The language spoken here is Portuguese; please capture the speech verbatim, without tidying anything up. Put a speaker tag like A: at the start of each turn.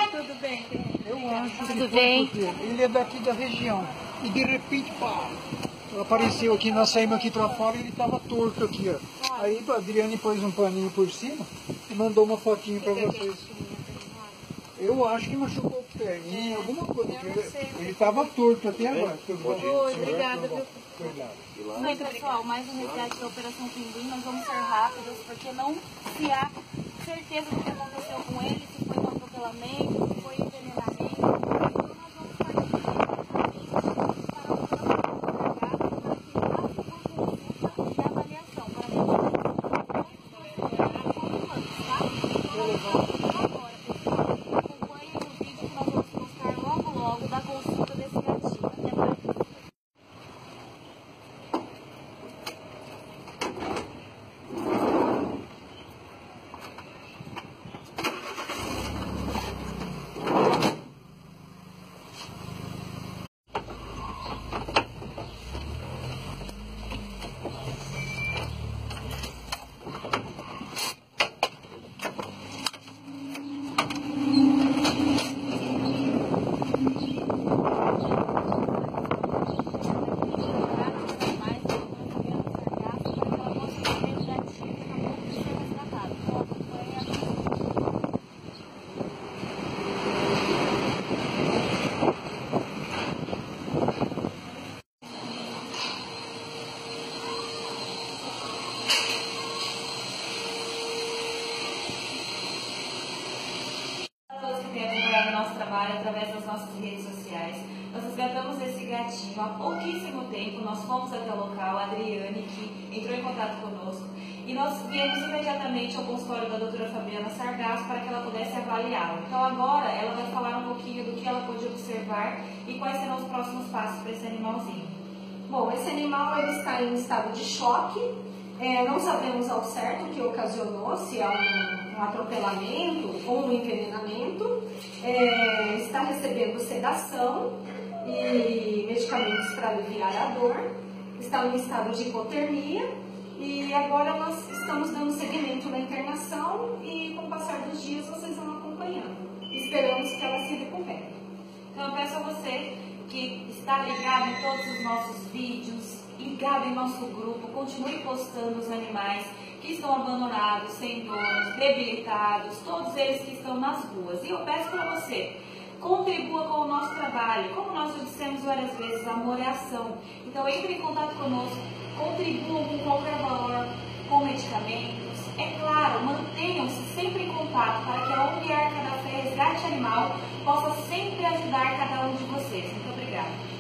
A: Tudo bem?
B: Eu acho que
C: Tudo bem?
B: porque ele é daqui da região. E de repente, pá, apareceu aqui, nós saímos aqui pra fora e ele tava torto aqui, ó. Aí a Adriane pôs um paninho por cima e mandou uma fotinho pra vocês. Eu acho que machucou o perninho, alguma coisa. Ele, ele tava torto até agora.
A: Oi, obrigada, viu?
C: Bem, pessoal, mais um resgate da Operação Pinguim. Nós vamos ser rápidos, porque não se há certeza do que aconteceu com ele, se foi um atropelamento, se foi envenenamento. Então nós vamos partir para o plano para que faça uma consulta e avaliação para ver como tá? Então, agora, pessoal, acompanhem o vídeo que nós vamos postar logo logo da consulta desse gatinho. Até mais. Todos que têm acompanhado o nosso trabalho através das nossas redes sociais. Nós resgatamos esse gatinho há pouquíssimo tempo, nós fomos até o local, a Adriane, que entrou em contato conosco, e nós viemos imediatamente ao consultório da doutora Fabiana Sargasso para que ela pudesse avaliá-lo. Então agora ela vai falar um pouquinho do que ela pôde observar e quais serão os próximos passos para esse animalzinho.
D: Bom, esse animal ele está em estado de choque, é, não sabemos ao certo o que ocasionou, se é um, um atropelamento ou um envenenamento, é, está recebendo sedação e medicamentos para aliviar a dor, está em estado de hipotermia e agora nós estamos dando seguimento na internação e com o passar dos dias vocês vão acompanhando. Esperamos que ela se recupere.
C: Então eu peço a você que está ligado em todos os nossos vídeos, ligado em nosso grupo, continue postando os animais que estão abandonados, sem donos, debilitados, todos eles que estão nas ruas. E eu peço para você, contribua com o nosso trabalho. Como nós já dissemos várias vezes, amor é ação. Então entre em contato conosco, contribuam com qualquer valor, com medicamentos. É claro, mantenham-se sempre em contato para que a O N G Arca da Fé Resgate Animal possa sempre ajudar cada um de vocês. Muito obrigada.